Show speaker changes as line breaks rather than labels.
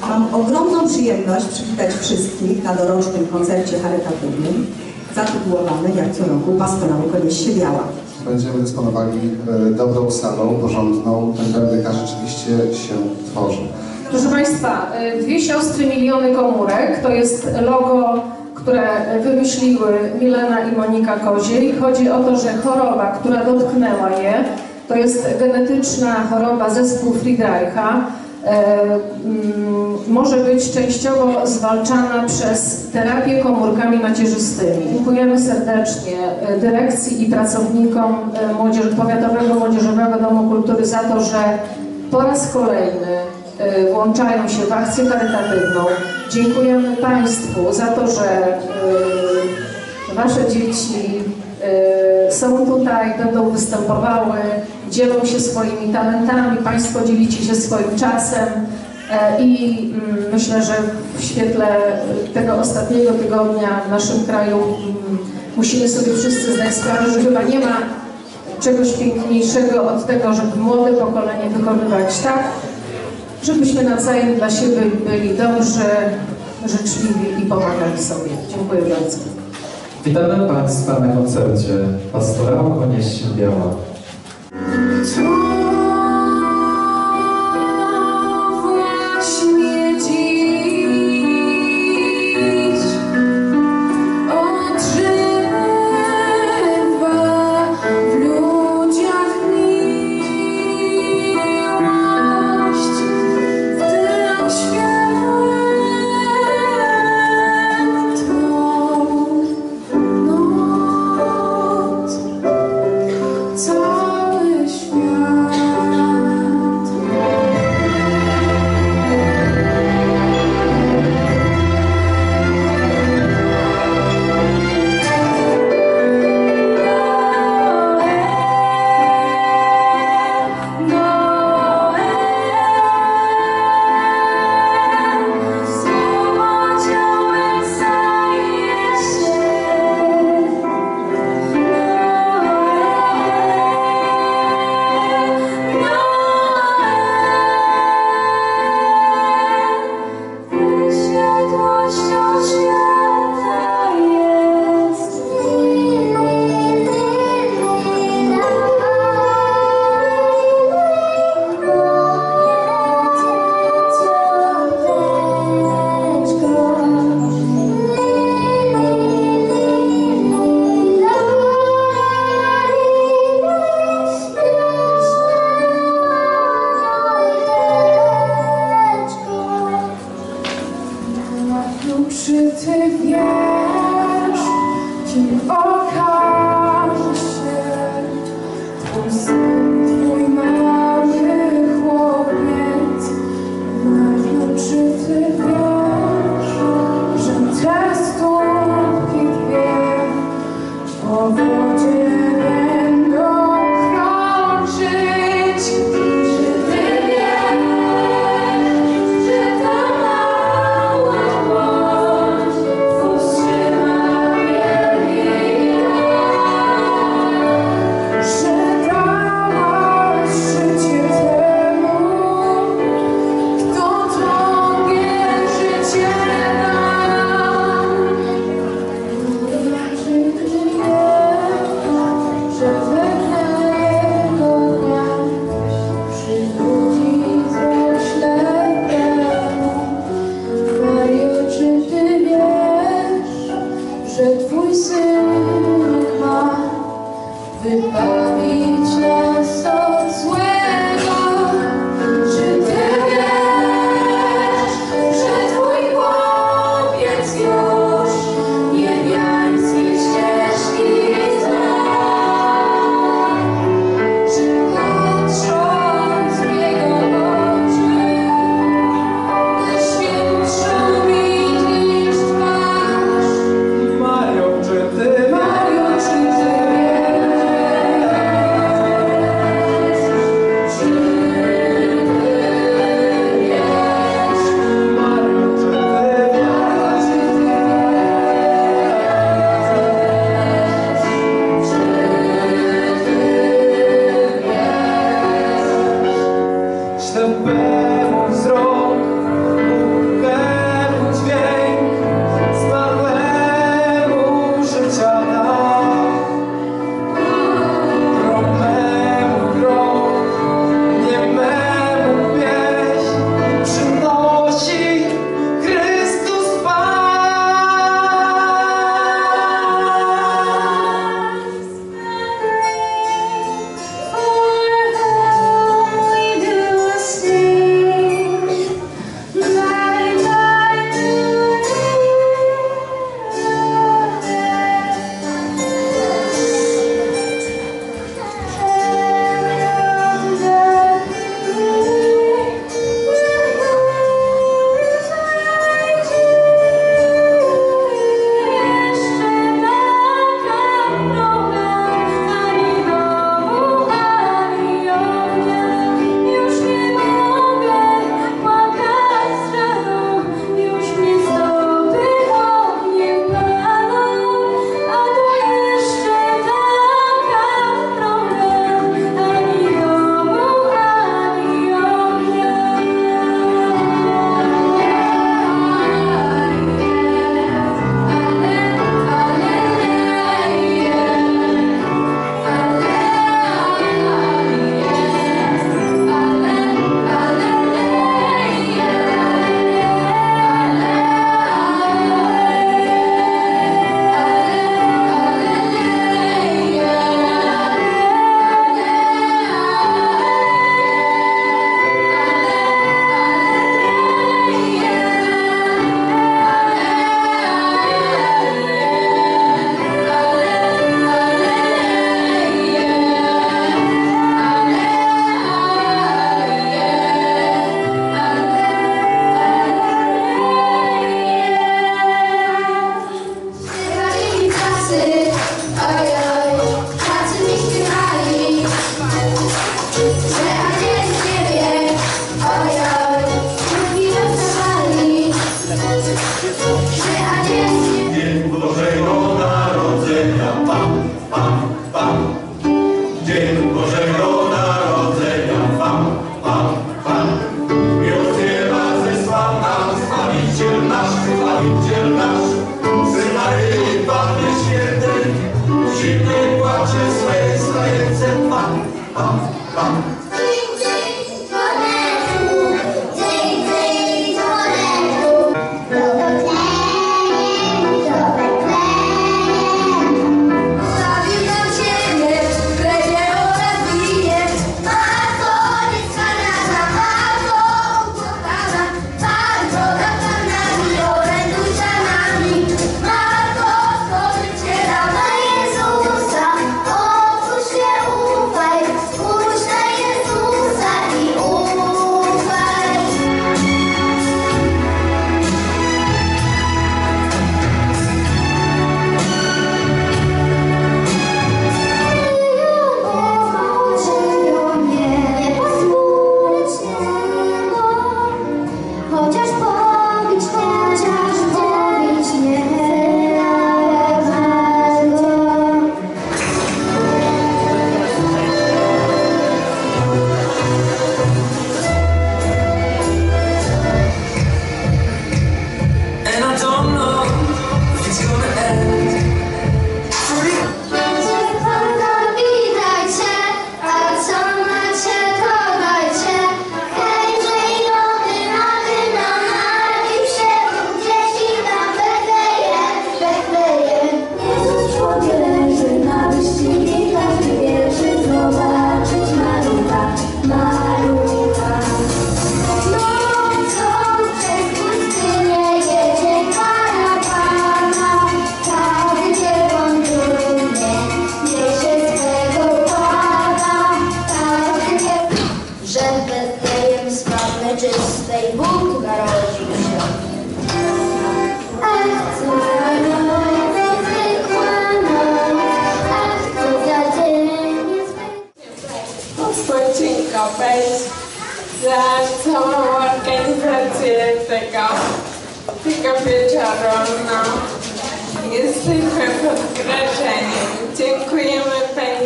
Mam ogromną przyjemność przywitać wszystkich na dorocznym koncercie charytatywnym zatytułowanym jak co roku Pastorału Konieście Biała.
Będziemy dysponowali dobrą salą, porządną, ten PMDK rzeczywiście się tworzy.
Proszę Państwa, Dwie siostry, miliony komórek to jest logo, które wymyśliły Milena i Monika Koziej. Chodzi o to, że choroba, która dotknęła je, to jest genetyczna choroba zespół Friedreicha. Może być częściowo zwalczana przez terapię komórkami macierzystymi. Dziękujemy serdecznie dyrekcji i pracownikom Powiatowego Młodzieżowego Domu Kultury za to, że po raz kolejny włączają się w akcję charytatywną. Dziękujemy Państwu za to, że Wasze dzieci są tutaj, będą występowały, dzielą się swoimi talentami, Państwo dzielicie się swoim czasem i myślę, że w świetle tego ostatniego tygodnia w naszym kraju musimy sobie wszyscy zdać sprawę, że chyba nie ma czegoś piękniejszego od tego, żeby młode pokolenie wychowywać tak, żebyśmy nawzajem dla siebie byli dobrzy, życzliwi i pomagali sobie. Dziękuję bardzo.
Witamy Państwa na koncercie Pastorału Konieście Biała.
Czy Ty wiesz, kim okaże się Twój syn, Twój mały chłopiec? Czy Ty wiesz, że te stópki dwie po wodzie będą kroczyć? Czy Ty wiesz, że ta mała łódź
że w Betlejem sławnej czystej Bóg narodził się. Ach, co za noc, niezwykła noc, ach, co za dzień niezwykły.
Odpoczynka bez za całą organizację tego wieczoru. Jesteśmy pod wrażeniem. Dziękujemy Pani